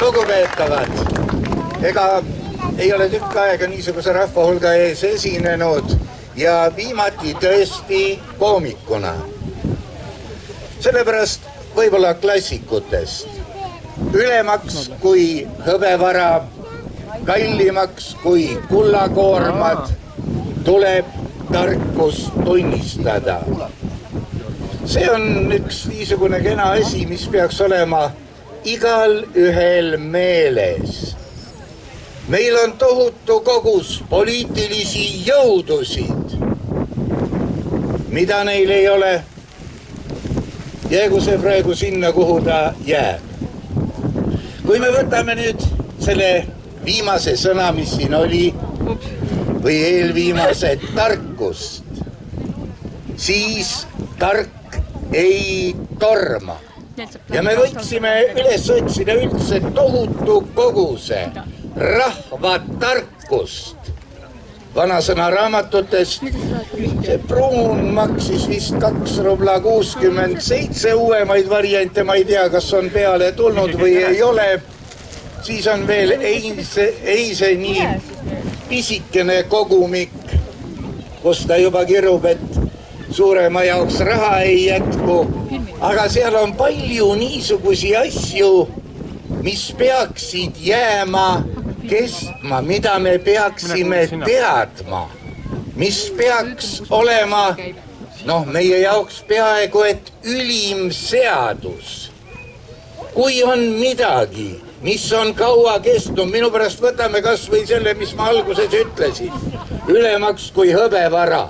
lugupeetavad, ega ei ole tükk aega niisuguse rahva hulga ees esinenud ja viimati tõesti koomikuna. Sellepärast võib-olla klassikutest. Ülemaks kui hõbevara, kallimaks kui kullakoormad, tuleb tarkust tunnistada. See on üks niisugune kena asi, mis peaks olema igal ühel meeles. Meil on tohutu kogus poliitilisi jõudusid, mida neil ei ole. Jäägu see praegu sinna, kuhu ta jääb. Kui me võtame nüüd selle viimase sõna, mis siin oli, või eelviimase tarkust, siis tark ei torma. Ja me võiksime üles otsida üldse tohutu koguse rahva tarkust. Vanasõna raamatutest see pruun maksis vist 2,67 rubla, uuemaid variante ma ei tea, kas on peale tulnud või ei ole. Siis on veel eise nii pisikene kogumik, kus ta juba kirub, et suurema jaoks raha ei jätku. Aga seal on palju niisugusi asju, mis peaksid jääma kestma, mida me peaksime teadma, mis peaks olema meie jaoks peaaegu et ülim seadus. Kui on midagi, mis on kaua kestnud, minu pärast võtame kas või selle, mis ma alguses ütlesin, ülemaks kui hõbevara.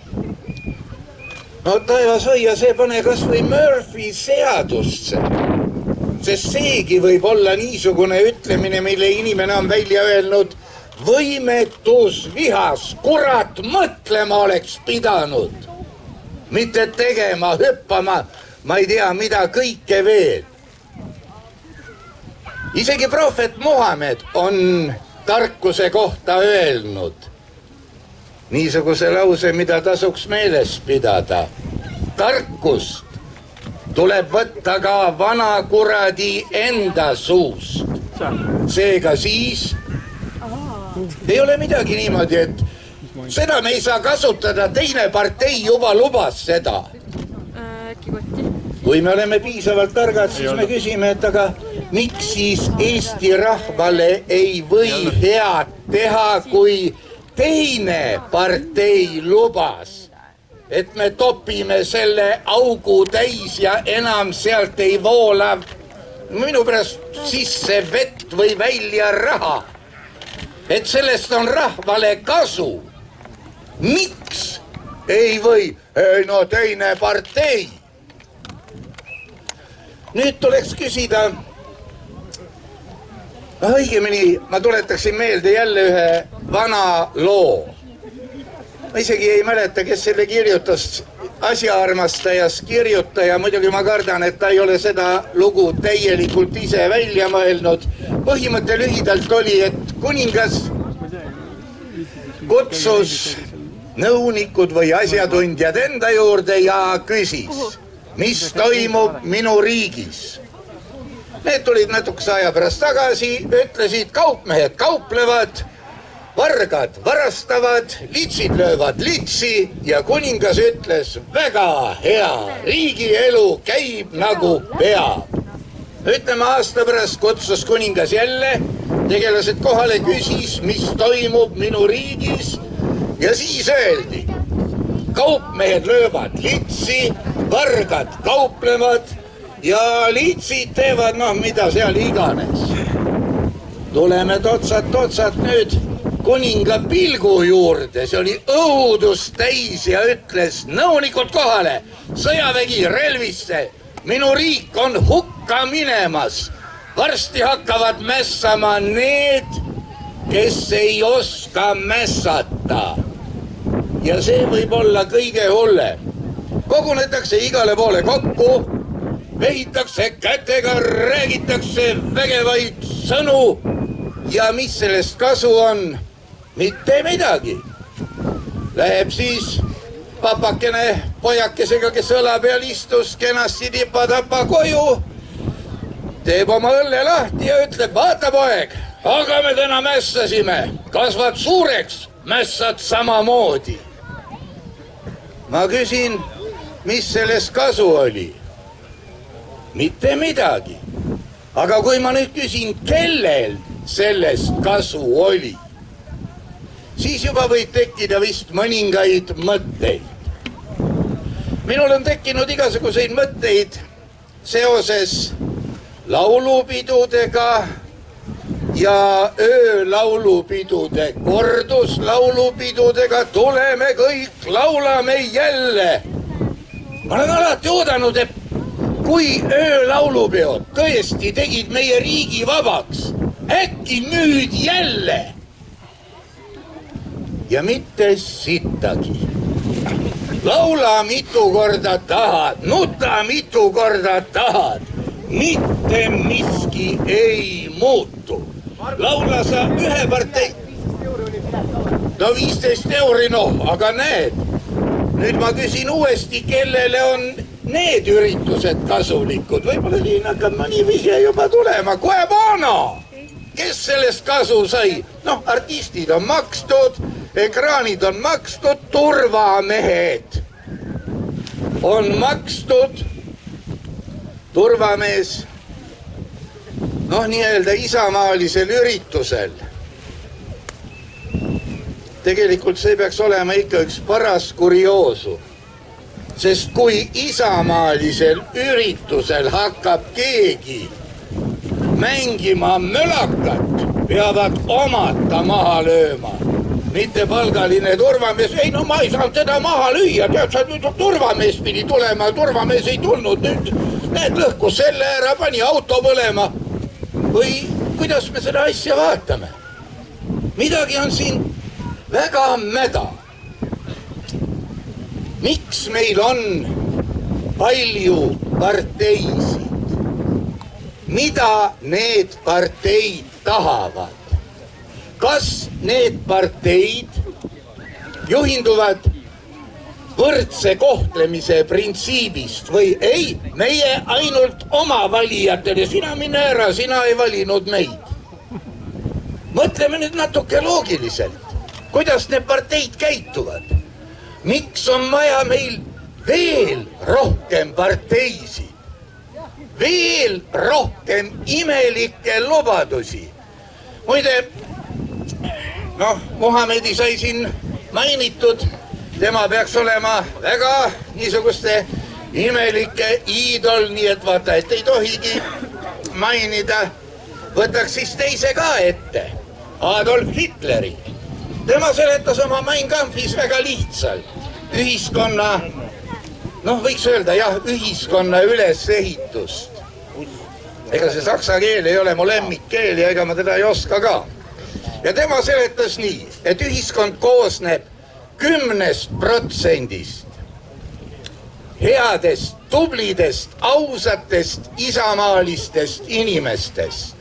No taevas hoia, see pane kas või Murphy seadusse. Sest seegi võib olla niisugune ütlemine, mille inimene on välja öelnud, võimetus vihas, kurat mõtlema oleks pidanud. Mitte tegema, hüppama, ma ei tea, mida kõike veel. Isegi prohvet Muhamed on tarkuse kohta öelnud niisuguse lause, mida tasuks meeles pidada. Tarkust tuleb võtta ka vana kuradi enda suust. Seega siis ei ole midagi niimoodi, et seda me ei saa kasutada, teine partei juba lubas seda. Kui me oleme piisavalt targad, siis me küsime, et aga miks siis Eesti rahvale ei või head teha, kui teine partei lubas, et me topime selle augu täis ja enam sealt ei voola minu pärast sisse vett või välja raha. Et sellest on rahvale kasu. Miks ei või? Ei no teine partei. Nüüd tuleks küsida, õigemini ma tuletaksin meelde jälle ühe vana loo. Ma isegi ei mäleta, kes selle kirjutas, asjaarmastajas kirjutaja, muidugi ma kardan, et ta ei ole seda lugu täielikult ise välja mõelnud. Põhimõte lühidalt oli, et kuningas kutsus nõunikud või asjatundjad enda juurde ja küsis, mis toimub minu riigis. Need tulid natukese aja pärast tagasi, ütlesid, kaupmehed kauplevad, vargad varastavad, litsid löövad litsi ja kuningas ütles, väga hea, riigielu käib nagu peab. Ütleme, aasta pärast kutsus kuningas jälle, tegelased kohale, küsis, mis toimub minu riigis ja siis öeldi, kaupmehed löövad litsi, vargad kauplevad ja litsid teevad, mida seal iganes. Tuleme totsat nüüd kuninga pilgu juurde, see oli õudus täis ja ütles, nõunikud kohale, sõjavägi relvisse, minu riik on hukka minemas. Varsti hakkavad mässama need, kes ei oska mässata. Ja see võib olla kõige hullem. Kogunetakse igale poole kokku, vehitakse kätega, räägitakse vägevaid sõnu ja mis sellest kasu on? Mitte midagi. Läheb siis papakene pojakesega, kes õla peal istus, kenasti tipa-tapa koju teeb oma õlle lahti ja ütleb, vaata poeg, aga me täna mässasime, kasvad suureks, mässad samamoodi. Ma küsin, mis sellest kasu oli? Mitte midagi. Aga kui ma nüüd küsin, kellel sellest kasu oli, siis juba võib tekkida vist mõningaid mõtteid. Minul on tekkinud igasuguseid mõtteid seoses laulupidudega ja öölaulupidude, korduslaulupidudega, tuleme kõik, laulame jälle. Ma olen alati oodanud, et kui öölaulupeod tõesti tegid meie riigi vabaks, äkki nüüd jälle. Ja mitte sittagi. Laula mitu korda tahad, nuta mitu korda tahad. Mitte miski ei muutu. Laula sa ühe partei. No 15 euri, aga näed. Nüüd ma küsin uuesti, kellele on need üritused kasulikud. Võib-olla siin hakkab mõni vihje juba tulema. Kohe Bono! Kes sellest kasu sai? Artistid on makstud, ekraanid on makstud, turvamehed on makstud. Turvamees, nii-öelda isamaalisel üritusel. Tegelikult see peaks olema ikka üks paras kurioosum. Sest kui isamaalisel üritusel hakkab keegi mängima mölakat, peavad omad ta maha lööma. Mitte palgaline turvamees. Ei, ma ei saanud teda maha lüüa. Tead, sa turvamees pidi tulema. Turvamees ei tulnud nüüd. Näed, lõhkus selle ära, pani auto põlema. Või kuidas me seda asja vaatame? Midagi on siin väga mäda. Miks meil on palju parteisid? Mida need parteid tahavad? Kas need parteid juhinduvad võrdse kohtlemise printsiibist või ei, meie ainult oma valijatele, sina mine ära, sina ei valinud meid. Mõtleme nüüd natuke loogiliselt, kuidas need parteid käituvad. Miks on vaja meil veel rohkem parteisid, veel rohkem imelikke lubadusi? Muide, Muhamedi sai siin mainitud, tema peaks olema väga niisuguste imelike iidol, nii et vaata, et ei tohigi mainida. Võtaks siis teise ka ette, Adolf Hitleri. Tema seletas oma Mein Kampfis väga lihtsalt. Ühiskonna, võiks öelda jah, ühiskonna ülesehitust. Ega see saksa keel ei ole mu lemmikkeel ja ega ma teda ei oska ka. Ja tema seletas nii, et ühiskond koosneb 10% headest, tublidest, ausatest, isamaalistest inimestest.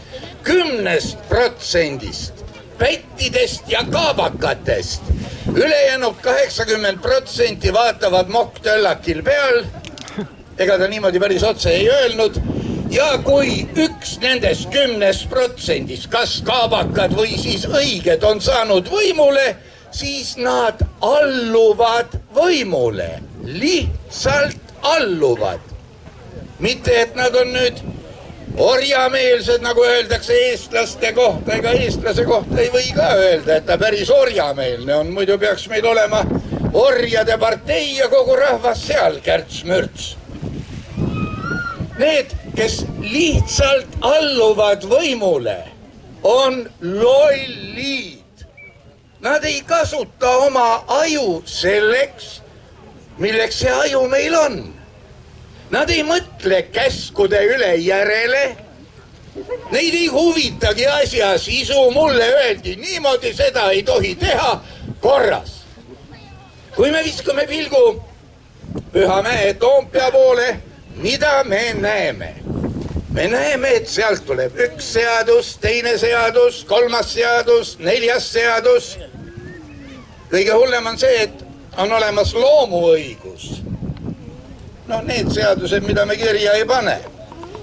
10% pättidest ja kaabakatest. Ülejäänud 80% vaatavad mokktöllakil peal. Ega ta niimoodi päris otse ei öelnud. Ja kui üks nendest 10%, kas kaabakad või siis õiged on saanud võimule, siis nad alluvad võimule. Lihtsalt alluvad. Mitte, et nad on nüüd orjameelsed, nagu öeldakse eestlaste kohta, ega eestlase kohta ei või ka öelda, et ta päris orjameelne on. Muidu peaks meil olema orjade partei ja kogu rahvas seal kärts-mürts. Need, kes lihtsalt alluvad võimule, on lollid. Nad ei kasuta oma aju selleks, milleks see aju meil on. Nad ei mõtle käskude üle järele. Neid ei huvitagi asja sisu. Mulle öeldi, niimoodi seda ei tohi teha, korras. Kui me viskame pilgu Pühamäe Toompea poole, mida me näeme? Me näeme, et sealt tuleb üks seadus, teine seadus, kolmas seadus, neljas seadus. Kõige hullem on see, et on olemas loomuõigus. Need seadused, mida me kirja ei pane.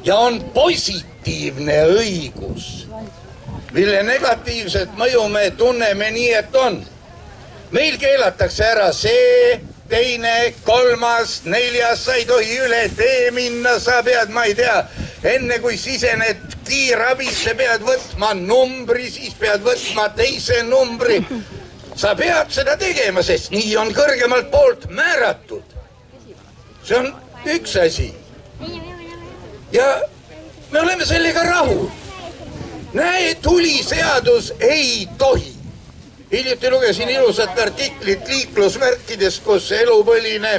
ja on positiivne õigus, mille negatiivset mõju me tunneme nii, et on. Meil keelatakse ära see, teine, kolmas, neljas, sa ei tohi üle tee minna, sa pead, ma ei tea, enne kui sisened kiirabisse, pead võtma numbri, siis pead võtma teise numbri. Sa pead seda tegema, sest nii on kõrgemalt poolt määratud. See on üks asi. Ja me oleme sellega rahul. Näe, tuliseadus ei tohi. Hiljuti lugesin ilusat artiklit liiklusmärkidest, kus elupõline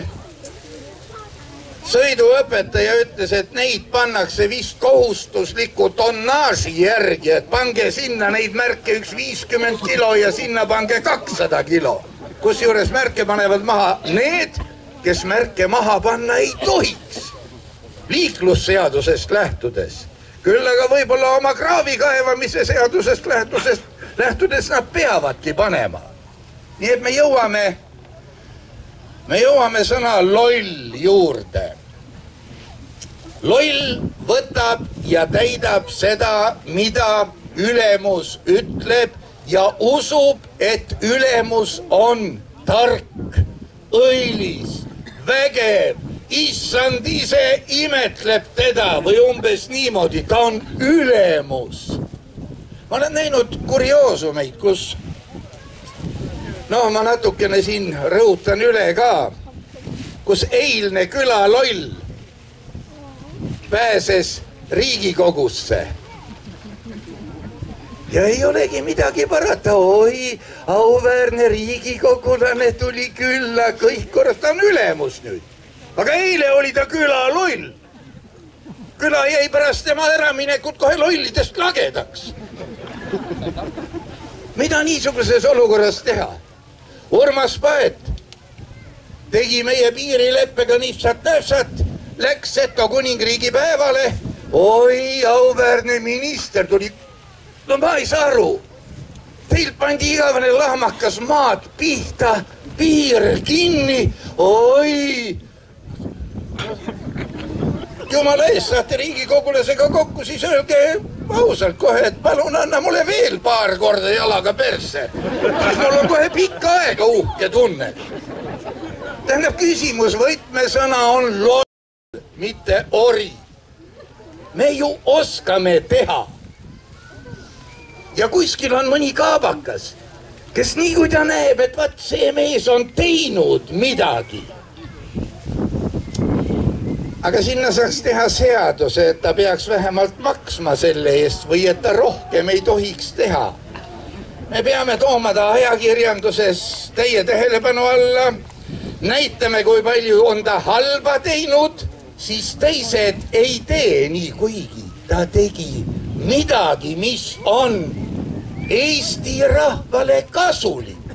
sõiduõpetaja ütles, et neid pannakse vist kohustusliku tonnaaži järgi, et pange sinna neid märke üks 50 kilo ja sinna pange 200 kilo. Kusjuures märke panevad maha need, kes märke maha panna ei tohiks. Liiklusseadusest lähtudes. Küll aga võib-olla oma kraavi kaevamise seadusest lähtudes nad peavadki panema. Nii et me jõuame sõna loll juurde. Loll võtab ja täidab seda, mida ülemus ütleb ja usub, et ülemus on tark, õilis, vägev, issand ise imetleb teda või umbes niimoodi, ta on ülemus. Ma olen näinud kurioosumeid, kus, ma natukene siin rõhutan üle ka, kus eilne külaloll pääses Riigikogusse. Ja ei olegi midagi parata, oi, auväärne riigikogulane tuli külla, kõik korras, ta on ülemus nüüd. Aga eile oli ta külaloll. Küla jäi pärast tema äraminekut kohe lollidest lagedaks. Mida niisuguses olukorras teha? Urmas Paet tegi meie piirileppega nipsat-näpsat, läks Seto kuningriigi päevale. Oi, auväärne minister tuli. No ma ei saa aru. Teilt pandi igavene lahmakas maad pihta, piir kinni. Oi, jumala eest, saate riigikogulasega kokku, siis öelge ausalt kohe, et palun anna mulle veel paar korda jalaga persse. Siis mul on kohe pikka aega uhke tunne. Tähendab, küsimus võtmesõna on loll, mitte ori. Me ju oskame teha. Ja kuskil on mõni kaabakas, kes nii kui ta näeb, et vaat see mees on teinud midagi. Aga sinna saaks teha seaduse, et ta peaks vähemalt maksma selle eest või et ta rohkem ei tohiks teha. Me peame tooma ta ajakirjanduses teie tähelepanu alla. Näitame, kui palju on ta halba teinud, siis teised ei tee nii, kuigi ta tegi midagi, mis on Eesti rahvale kasulik.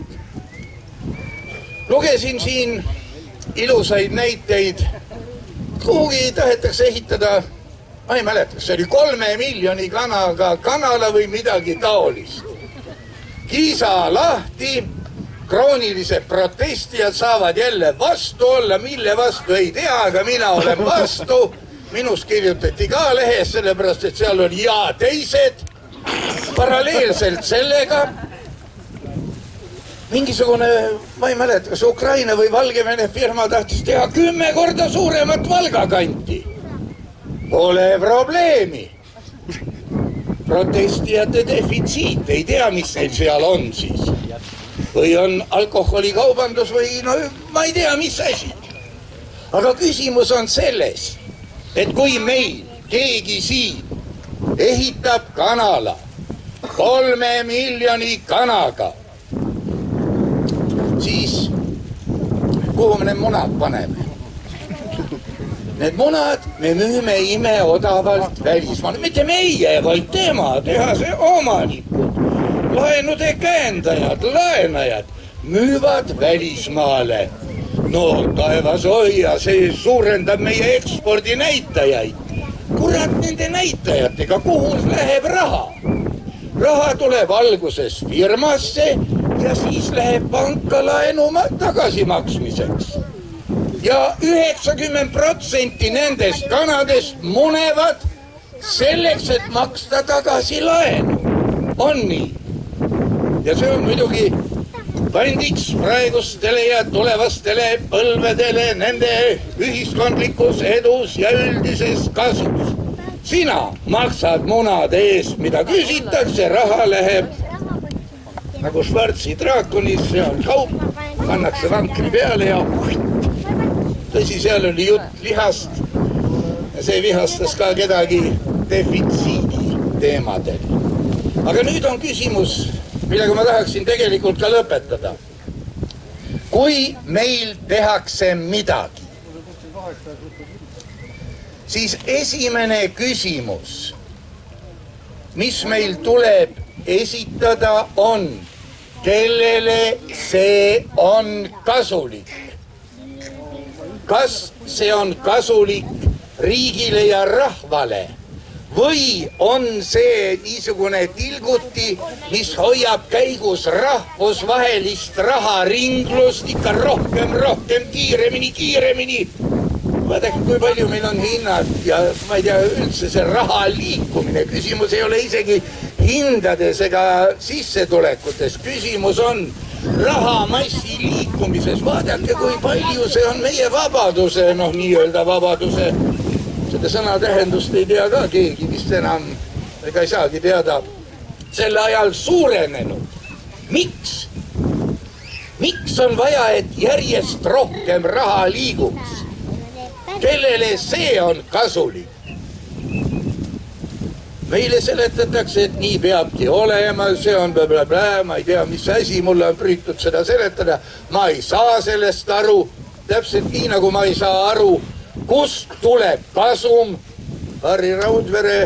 Lugesin siin ilusaid näiteid. Kuhugi tahetakse ehitada, ma ei mäleta, see oli 3 miljoni kanaga kanala või midagi taolist. Kiisa lahti, kroonilised protestijad saavad jälle vastu olla, mille vastu ei tea, aga mina olen vastu. Minust kirjutati ka lehes, sellepärast, et seal oli ja teised. Paralleelselt sellega mingisugune, ma ei mäleta, kas Ukraina või Valgevene firma tahtis teha 10 korda suuremat Valgakanti. Pole probleemi. Protestijate defitsiit, ei tea, mis neil seal on siis. Või on alkoholikaubandus või ma ei tea, mis asi. Aga küsimus on selles, et kui meil keegi siin ehitab kanala 3 miljoni kanaga, siis kuhu me need munad paneme? Need munad me müüme imeodavalt välismaale. Mitte meie, vaid tema, tehase omanikud, laenude käendajad, laenajad müüvad välismaale. No taevas hoia, see suurendab meie ekspordi näitajaid. Kurat nende näitajatega, kuhu läheb raha? Raha tuleb alguses firmasse ja siis läheb panka laenu tagasimaksmiseks. Ja 90% nendest kanadest munevad selleks, et maksta tagasi laenu. On nii. Ja see on muidugi pandiks praegustele ja tulevastele põlvedele nende ühiskondlikus edus ja üldises kasus. Sina maksad munade eest, mida küsitakse, raha läheb nagu Schwarzi draakonis, see on kaup, pannakse vankri peale ja tõsi, seal oli jutt lihast ja see vihastas ka kedagi defitsiidi teemadel. Aga nüüd on küsimus, millega ma tahaksin tegelikult ka lõpetada. Kui meil tehakse midagi, siis esimene küsimus, mis meil tuleb esitada on, kellele see on kasulik. Kas see on kasulik riigile ja rahvale või on see niisugune tilguti, mis hoiab käigus rahvusvahelist raharinglust ikka rohkem, kiiremini. Vaadake, kui palju meil on hinnad ja ma ei tea üldse see raha liikumine. Küsimus ei ole isegi hindades ega sissetulekutes. Küsimus on rahamassi liikumises. Vaadake, kui palju see on meie vabaduse, nii-öelda vabaduse. Seda sõna tähendust ei tea ka keegi, vist enam ega ei saagi teada. Selle ajal suurenenud. Miks? Miks on vaja, et järjest rohkem raha liiguks? Kellele see on kasulik? Meile seletatakse, et nii peabki olema, see on blablabla, ma ei tea, mis asi, mulle on püütud seda seletada. Ma ei saa sellest aru, täpselt nii nagu ma ei saa aru, kust tuleb kasum. Harri Raudvere,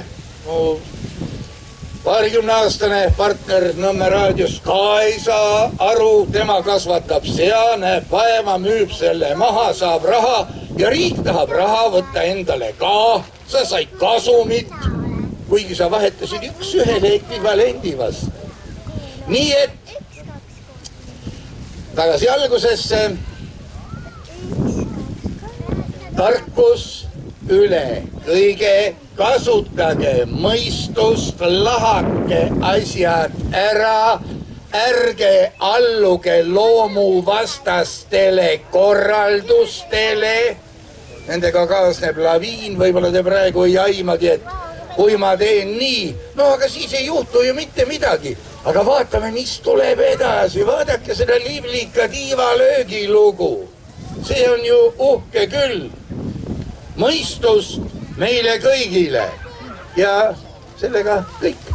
20-aastane partner Nõmme raadios ka ei saa aru, tema kasvatab sea, näeb vaeva, müüb selle maha, saab raha ja riik tahab raha võtta endale ka. Sa said kasumit, kuigi sa vahetasid üks ühele ekvivalendi vastu. Nii et tagasi algusesse, tarkus üle kõige, kasutage mõistust, lahake asjad ära, ärge alluge loomuvastastele korraldustele. Nendega kaasneb laviin, võib-olla te praegu ei aimagi, et kui ma teen nii, aga siis ei juhtu ju mitte midagi. Aga vaatame, mis tuleb edasi, vaadake seda Liblika tiivalöögi lugu. See on ju uhke küll. Mõistust meile kõigile ja sellega kõik.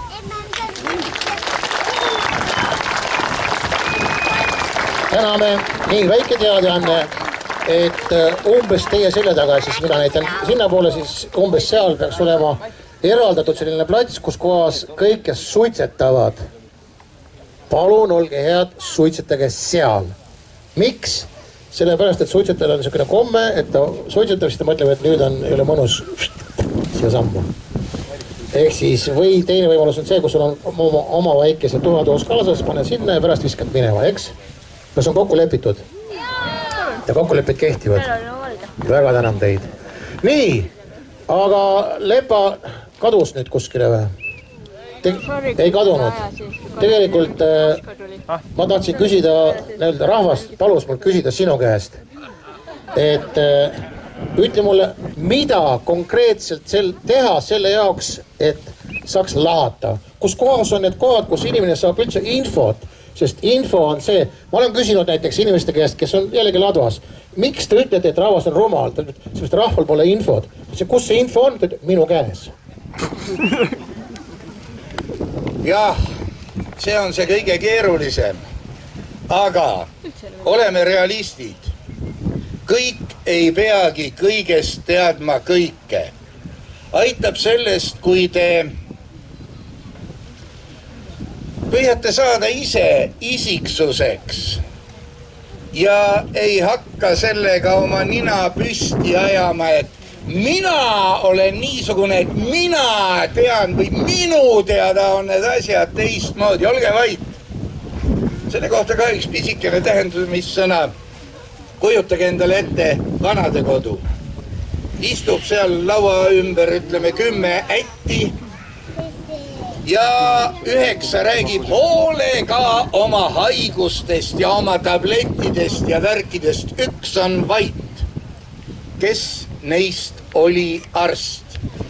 Täname nii väike teadaanne, et umbes teie selle taga, siis mina näitan sinna poole, siis umbes seal peaks olema eraldatud selline plats, kus kohas kõik, kes suitsetavad, palun olge head, suitsetage seal. Miks? Sellepärast, et suitsetajal on niisugune komme, et ta suitsetab, siis ta mõtleb, et nüüd ei ole mõnus siia sammu. Ehk siis, või teine võimalus on see, kus sul on oma väikese tuhatoos kaasas, pane sinna ja pärast viskad minema, eks? Kas on kokku lepitud? Ja kokkulepped kehtivad? Väga tänan teid. Nii, aga Lepa kadus nüüd kuskile või? Ei kadunud. Tegelikult ma tahtsin küsida, rahvast palus mul küsida sinu käest, et ütle mulle, mida konkreetselt teha selle jaoks, et saaks lahata. Kus kohas on need kohad, kus inimene saab üldse infot, sest info on see, ma olen küsinud näiteks inimeste käest, kes on jällegi ladvas, miks te ütlete, et rahvas on rumal, sest rahval pole infot. Kus see info on? Minu käes. Jah, see on see kõige keerulisem, aga oleme realistid. Kõik ei peagi kõigest teadma kõike. Aitab sellest, kui te püüate saada ise isiksuseks ja ei hakka sellega oma nina püsti ajama, et mina olen niisugune, et mina tean või minu teada on need asjad teistmoodi. Olge vait. Selle kohta ka üks pisikene tähendamissõna. Kujutage endale ette vanadekodu. istub seal laua ümber, ütleme 10 ätti ja 9 räägib hoolega oma haigustest ja oma tablettidest ja värkidest. Üks on vait. Kes neist oli arst?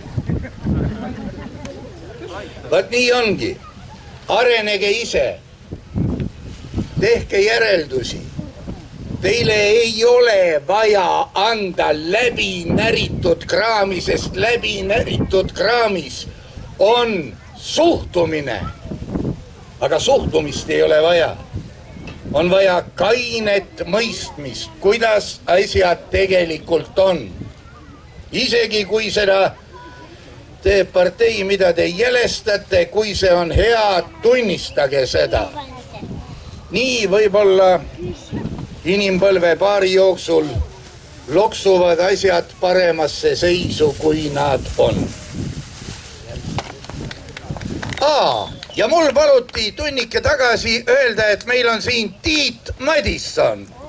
Vaat nii ongi. Arenege ise. Tehke järeldusi. Teile ei ole vaja anda läbi näritud kraami, sest läbi näritud kraamis on suhtumine. Aga suhtumist ei ole vaja. On vaja kainet mõistmist, kuidas asjad tegelikult on. Isegi kui seda teeb partei, mida te jälestate, kui see on hea, tunnistage seda. Nii võib-olla inimpõlve paari jooksul loksuvad asjad paremasse seisu, kui nad on. Ja mul paluti tunnike tagasi öelda, et meil on siin Tiit Madisson.